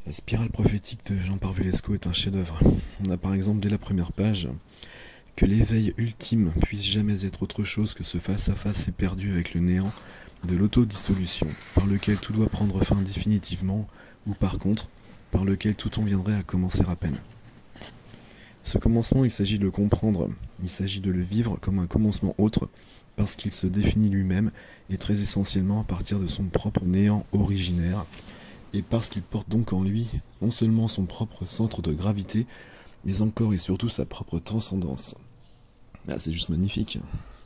La spirale prophétique de Jean Parvulesco est un chef-d'œuvre. On a par exemple dès la première page que l'éveil ultime puisse jamais être autre chose que ce face-à-face éperdu avec le néant de l'autodissolution, par lequel tout doit prendre fin définitivement, ou par contre, par lequel tout en viendrait à commencer à peine. Ce commencement, il s'agit de le comprendre, il s'agit de le vivre comme un commencement autre, parce qu'il se définit lui-même, et très essentiellement à partir de son propre néant originaire, et parce qu'il porte donc en lui non seulement son propre centre de gravité, mais encore et surtout sa propre transcendance. Ah, c'est juste magnifique.